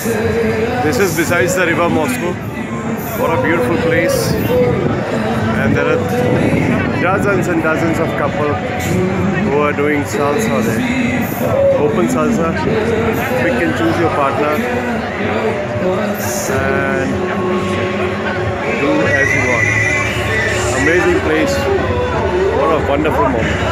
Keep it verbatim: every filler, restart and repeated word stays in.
This is besides the river Moscow. What a beautiful place. And there are dozens and dozens of couples who are doing salsa there. Open salsa. You can choose your partner and do as you want. Amazing place. What a wonderful moment.